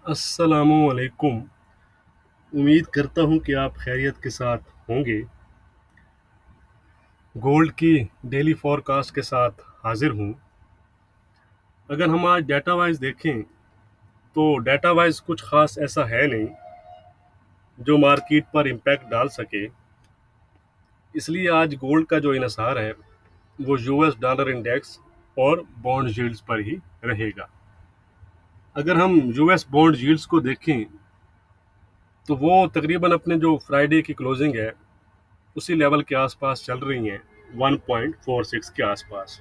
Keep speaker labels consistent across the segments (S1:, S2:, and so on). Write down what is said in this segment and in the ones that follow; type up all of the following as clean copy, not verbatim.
S1: अस्सलामुअलैकुम। उम्मीद करता हूँ कि आप खैरियत के साथ होंगे। गोल्ड की डेली फोरकास्ट के साथ हाजिर हूँ। अगर हम आज डाटा वाइज देखें तो डाटा वाइज कुछ खास ऐसा है नहीं जो मार्केट पर इम्पैक्ट डाल सके। इसलिए आज गोल्ड का जो इन्हिसार है वो यूएस डॉलर इंडेक्स और बॉन्ड यील्ड्स पर ही रहेगा। अगर हम यूएस बॉन्ड यील्ड्स को देखें तो वो तकरीबन अपने जो फ्राइडे की क्लोजिंग है उसी लेवल के आसपास चल रही हैं, 1.46 के आसपास।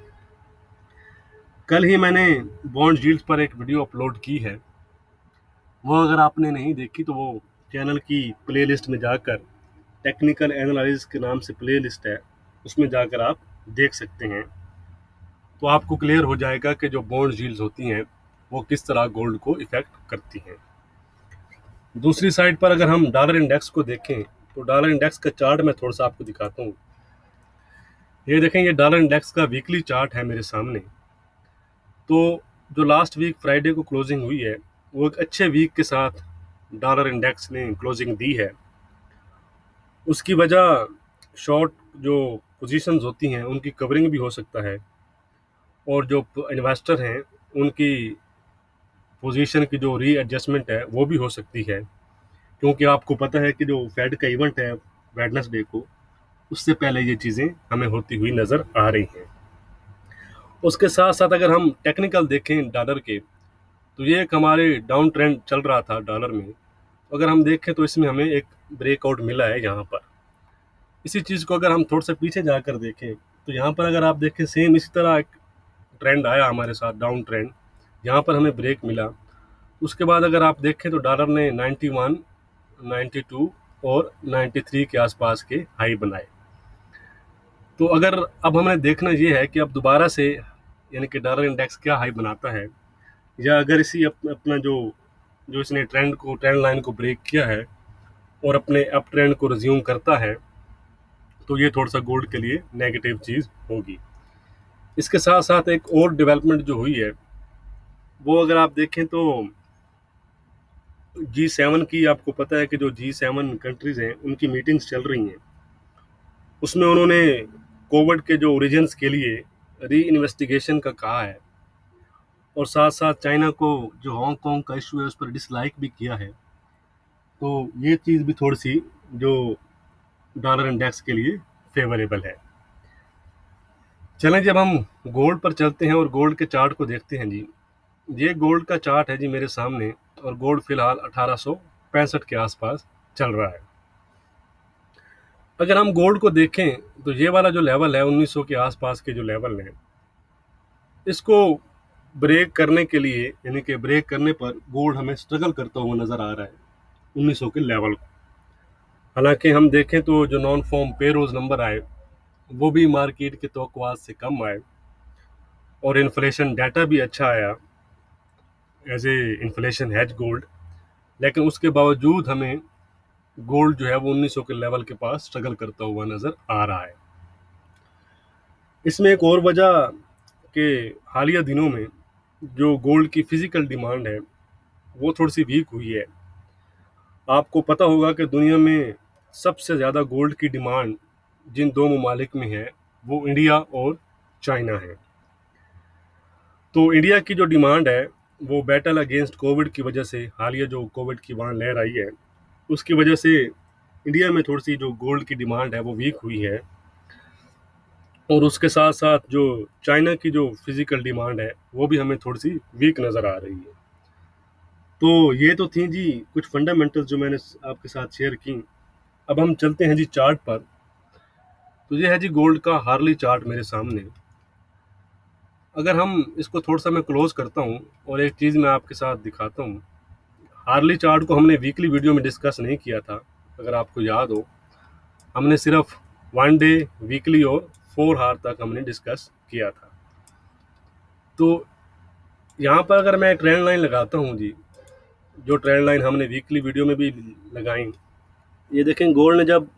S1: कल ही मैंने बॉन्ड यील्ड्स पर एक वीडियो अपलोड की है। वो अगर आपने नहीं देखी तो वो चैनल की प्लेलिस्ट में जाकर, टेक्निकल एनालिसिस के नाम से प्लेलिस्ट है, उसमें जाकर आप देख सकते हैं। तो आपको क्लियर हो जाएगा कि जो बॉन्ड यील्ड्स होती हैं वो किस तरह गोल्ड को इफेक्ट करती हैं। दूसरी साइड पर अगर हम डॉलर इंडेक्स को देखें तो डॉलर इंडेक्स का चार्ट मैं थोड़ा सा आपको दिखाता हूँ। ये देखें, ये डॉलर इंडेक्स का वीकली चार्ट है मेरे सामने। तो जो लास्ट वीक फ्राइडे को क्लोजिंग हुई है वो एक अच्छे वीक के साथ डॉलर इंडेक्स ने क्लोजिंग दी है। उसकी वजह शॉर्ट जो पोजीशंस होती हैं उनकी कवरिंग भी हो सकता है, और जो इन्वेस्टर हैं उनकी पोजीशन की जो रीएडजस्टमेंट है वो भी हो सकती है, क्योंकि आपको पता है कि जो फेड का इवेंट है वेडनेसडे को, उससे पहले ये चीज़ें हमें होती हुई नज़र आ रही हैं। उसके साथ साथ अगर हम टेक्निकल देखें डॉलर के तो ये एक हमारे डाउन ट्रेंड चल रहा था डॉलर में। तो अगर हम देखें तो इसमें हमें एक ब्रेकआउट मिला है यहाँ पर। इसी चीज़ को अगर हम थोड़ा सा पीछे जाकर देखें तो यहाँ पर अगर आप देखें सेम इसी तरह एक ट्रेंड आया हमारे साथ, डाउन ट्रेंड। यहाँ पर हमें ब्रेक मिला। उसके बाद अगर आप देखें तो डॉलर ने 91, 92 और 93 के आसपास के हाई बनाए। तो अगर अब हमें देखना ये है कि अब दोबारा से यानी कि डॉलर इंडेक्स क्या हाई बनाता है, या अगर इसी अपना जो जो इसने ट्रेंड लाइन को ब्रेक किया है और अपने अप ट्रेंड को रिज्यूम करता है, तो ये थोड़ा सा गोल्ड के लिए नेगेटिव चीज़ होगी। इसके साथ साथ एक और डेवलपमेंट जो हुई है वो अगर आप देखें तो G7 की, आपको पता है कि जो G7 कंट्रीज़ हैं उनकी मीटिंग्स चल रही हैं। उसमें उन्होंने कोविड के जो ओरिजिन्स के लिए री इन्वेस्टिगेशन का कहा है, और साथ साथ चाइना को जो हांगकांग का इशू है उस पर डिसलाइक भी किया है। तो ये चीज़ भी थोड़ी सी जो डॉलर इंडेक्स के लिए फेवरेबल है। चलें, जब हम गोल्ड पर चलते हैं और गोल्ड के चार्ट को देखते हैं जी। ये गोल्ड का चार्ट है जी मेरे सामने, और गोल्ड फिलहाल 1865 के आसपास चल रहा है। अगर हम गोल्ड को देखें तो ये वाला जो लेवल है 1900 के आसपास के जो लेवल है, इसको ब्रेक करने के लिए, यानी कि ब्रेक करने पर गोल्ड हमें स्ट्रगल करता हुआ नज़र आ रहा है 1900 के लेवल को। हालांकि हम देखें तो जो नॉन फॉर्म पेरोज नंबर आए वो भी मार्केट के तवक्कुआत से कम आए, और इन्फ्लेशन डाटा भी अच्छा आया as a inflation has gold. लेकिन उसके बावजूद हमें गोल्ड जो है वो 1900 के लेवल के पास स्ट्रगल करता हुआ नज़र आ रहा है। इसमें एक और वजह के हालिया दिनों में जो गोल्ड की फिजिकल डिमांड है वो थोड़ी सी वीक हुई है। आपको पता होगा कि दुनिया में सबसे ज़्यादा गोल्ड की डिमांड जिन दो ममालिक में है वो इंडिया और चाइना है। तो इंडिया की जो डिमांड है वो बैटल अगेंस्ट कोविड की वजह से, हालिया जो कोविड की वहाँ लहर आई है उसकी वजह से इंडिया में थोड़ी सी जो गोल्ड की डिमांड है वो वीक हुई है, और उसके साथ साथ जो चाइना की जो फिजिकल डिमांड है वो भी हमें थोड़ी सी वीक नज़र आ रही है। तो ये तो थी जी कुछ फंडामेंटल्स जो मैंने आपके साथ शेयर की। अब हम चलते हैं जी चार्ट पर। तो ये है जी गोल्ड का हार्ली चार्ट मेरे सामने। अगर हम इसको थोड़ा सा मैं क्लोज करता हूँ और एक चीज़ मैं आपके साथ दिखाता हूँ। हार्ली चार्ट को हमने वीकली वीडियो में डिस्कस नहीं किया था, अगर आपको याद हो। हमने सिर्फ 1 डे, वीकली और 4 आवर तक हमने डिस्कस किया था। तो यहाँ पर अगर मैं ट्रेंड लाइन लगाता हूँ जी, जो ट्रेंड लाइन हमने वीकली वीडियो में भी लगाई, ये देखें गोल्ड ने जब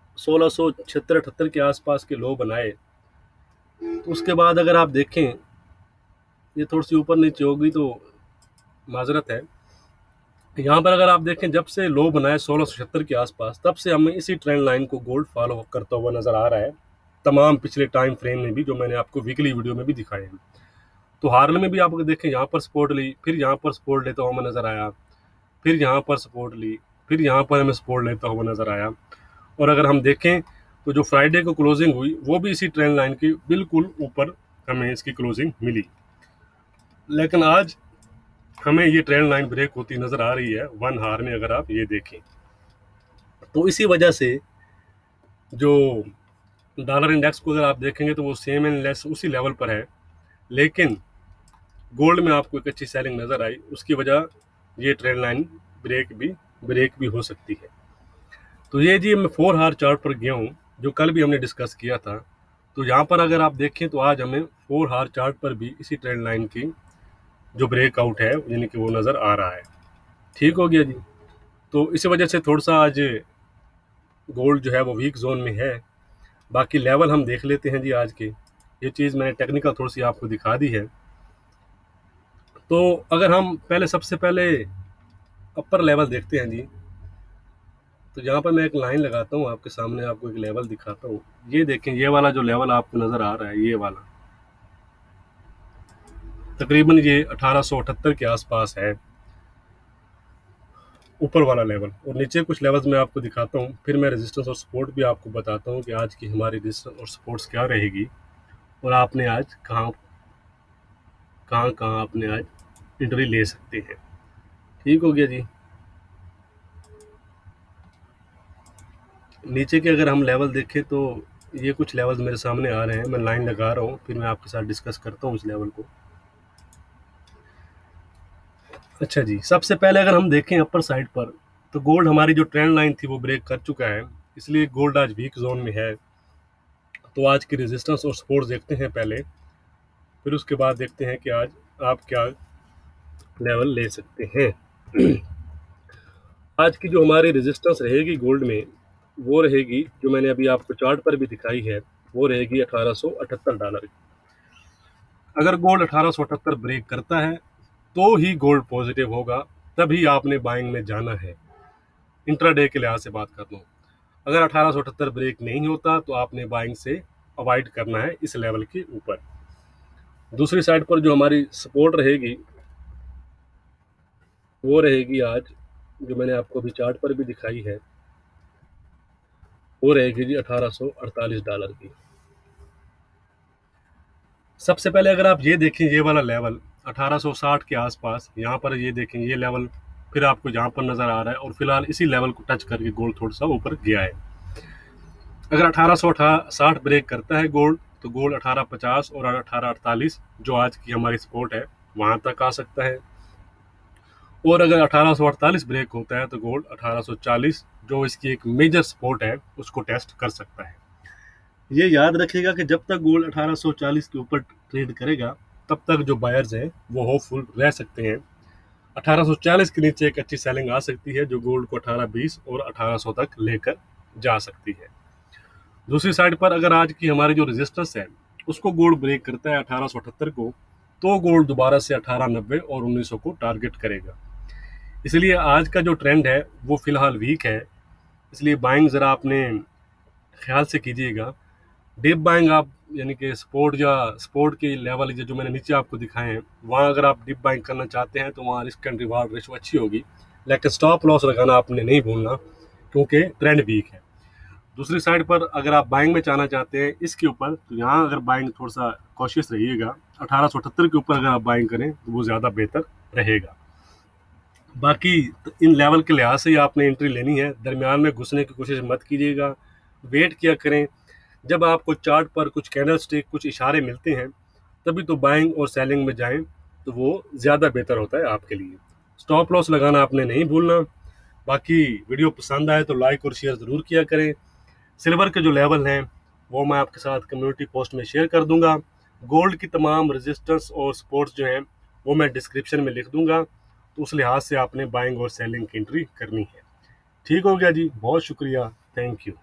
S1: 1676-78 के आसपास के लो बनाए, तो उसके बाद अगर आप देखें ये थोड़ी सी ऊपर नीचे होगी तो माजरत है। यहाँ पर अगर आप देखें, जब से लो बनाए 1676 के आसपास, तब से हमें इसी ट्रेंड लाइन को गोल्ड फॉलो करता हुआ नजर आ रहा है, तमाम पिछले टाइम फ्रेम में भी, जो मैंने आपको वीकली वीडियो में भी दिखाए हैं। तो हार्न में भी आप देखें, यहाँ पर सपोर्ट ली, फिर यहाँ पर सपोर्ट लेता हुआ हमें नजर आया, फिर यहाँ पर सपोर्ट ली, फिर यहाँ पर हमें सपोर्ट लेता हुआ नजर आया। और अगर हम देखें तो जो फ्राइडे को क्लोजिंग हुई वो भी इसी ट्रेंड लाइन के बिल्कुल ऊपर हमें इसकी क्लोजिंग मिली। लेकिन आज हमें ये ट्रेंड लाइन ब्रेक होती नजर आ रही है 1 हार में, अगर आप ये देखें। तो इसी वजह से जो डॉलर इंडेक्स को अगर आप देखेंगे तो वो सेम एंड लेस उसी लेवल पर है, लेकिन गोल्ड में आपको एक अच्छी सेलिंग नजर आई, उसकी वजह ये ट्रेंड लाइन ब्रेक भी हो सकती है। तो ये जी मैं 4 हार चार्ट पर गया हूँ, जो कल भी हमने डिस्कस किया था। तो यहाँ पर अगर आप देखें तो आज हमें 4 हार चार्ट पर भी इसी ट्रेंड लाइन की जो ब्रेकआउट है यानी कि वो नज़र आ रहा है। ठीक हो गया जी। तो इसी वजह से थोड़ा सा आज गोल्ड जो है वो वीक जोन में है। बाकी लेवल हम देख लेते हैं जी आज के। ये चीज़ मैंने टेक्निकल थोड़ी सी आपको दिखा दी है। तो अगर हम सबसे पहले अपर लेवल देखते हैं जी, तो यहाँ पर मैं एक लाइन लगाता हूँ आपके सामने, आपको एक लेवल दिखाता हूँ। ये देखें, ये वाला जो लेवल आपको नज़र आ रहा है, ये वाला तकरीबन ये 1878 के आसपास है, ऊपर वाला लेवल। और नीचे कुछ लेवल्स मैं आपको दिखाता हूँ, फिर मैं रेजिस्टेंस और सपोर्ट भी आपको बताता हूँ कि आज की हमारी रेजिस्टेंस और सपोर्ट्स क्या रहेगी, और आपने आज कहाँ आपने आज एंट्री ले सकते हैं। ठीक हो गया जी। नीचे के अगर हम लेवल देखें तो ये कुछ लेवल्स मेरे सामने आ रहे हैं, मैं लाइन लगा रहा हूँ, फिर मैं आपके साथ डिस्कस करता हूँ उस लेवल को। अच्छा जी, सबसे पहले अगर हम देखें अपर साइड पर, तो गोल्ड हमारी जो ट्रेंड लाइन थी वो ब्रेक कर चुका है, इसलिए गोल्ड आज वीक जोन में है। तो आज की रेजिस्टेंस और सपोर्ट देखते हैं पहले, फिर उसके बाद देखते हैं कि आज आप क्या लेवल ले सकते हैं। आज की जो हमारी रेजिस्टेंस रहेगी गोल्ड में, वो रहेगी जो मैंने अभी आपको चार्ट पर भी दिखाई है, वो रहेगी $1878। अगर गोल्ड 1878 ब्रेक करता है तो ही गोल्ड पॉजिटिव होगा, तभी आपने बाइंग में जाना है। इंट्राडे के लिहाज से बात कर लूँ, अगर 1878 ब्रेक नहीं होता तो आपने बाइंग से अवॉइड करना है इस लेवल के ऊपर। दूसरी साइड पर जो हमारी सपोर्ट रहेगी वो रहेगी आज, जो मैंने आपको अभी चार्ट पर भी दिखाई है, वो रहेगी जी $1848 की। सबसे पहले अगर आप ये देखें, ये वाला लेवल 1860 के आसपास, यहाँ पर ये देखें, ये लेवल फिर आपको यहाँ पर नजर आ रहा है, और फिलहाल इसी लेवल को टच करके गोल्ड थोड़ा सा ऊपर गया है। अगर 1860 ब्रेक करता है गोल्ड, तो गोल्ड 1850 और 1848 जो आज की हमारी सपोर्ट है वहां तक आ सकता है। और अगर 1848 ब्रेक होता है तो गोल्ड 1840 जो इसकी एक मेजर सपोर्ट है उसको टेस्ट कर सकता है। ये याद रखिएगा कि जब तक गोल्ड 1840 के ऊपर ट्रेड करेगा, तब तक जो बायर्स हैं वो होपफुल रह सकते हैं। 1840 के नीचे एक अच्छी सेलिंग आ सकती है जो गोल्ड को 1820 और 1800 तक लेकर जा सकती है। दूसरी साइड पर अगर आज की हमारी जो रेजिस्टेंस है उसको गोल्ड ब्रेक करता है 1878 को, तो गोल्ड दोबारा से 1890 और 1900 को टारगेट करेगा। इसलिए आज का जो ट्रेंड है वो फिलहाल वीक है, इसलिए बाइंग ज़रा अपने ख्याल से कीजिएगा। डीप बाइंग आप यानी कि सपोर्ट के लेवल जो मैंने नीचे आपको दिखाए हैं, वहाँ अगर आप डीप बाइंग करना चाहते हैं तो वहाँ रिस्क एंड रिवार्ड रेशो अच्छी होगी, लेकिन स्टॉप लॉस लगाना आपने नहीं भूलना, क्योंकि ट्रेंड वीक है। दूसरी साइड पर अगर आप बाइंग में जाना चाहते हैं इसके ऊपर, तो यहाँ अगर बाइंग थोड़ा सा कॉशियस रहिएगा। 1878 के ऊपर अगर आप बाइंग करें तो वो ज़्यादा बेहतर रहेगा। बाकी इन लेवल के लिहाज से ही आपने एंट्री लेनी है, दरमियान में घुसने की कोशिश मत कीजिएगा, वेट किया करें। जब आपको चार्ट पर कुछ कैंडल स्टिक, कुछ इशारे मिलते हैं, तभी तो बाइंग और सेलिंग में जाएं, तो वो ज़्यादा बेहतर होता है आपके लिए। स्टॉप लॉस लगाना आपने नहीं भूलना। बाकी वीडियो पसंद आए तो लाइक और शेयर ज़रूर किया करें। सिल्वर के जो लेवल हैं वो मैं आपके साथ कम्युनिटी पोस्ट में शेयर कर दूंगा। गोल्ड की तमाम रेजिस्टेंस और सपोर्ट्स जो हैं वो मैं डिस्क्रिप्शन में लिख दूंगा, तो उस लिहाज से आपने बाइंग और सेलिंग की एंट्री करनी है। ठीक हो गया जी, बहुत शुक्रिया, थैंक यू।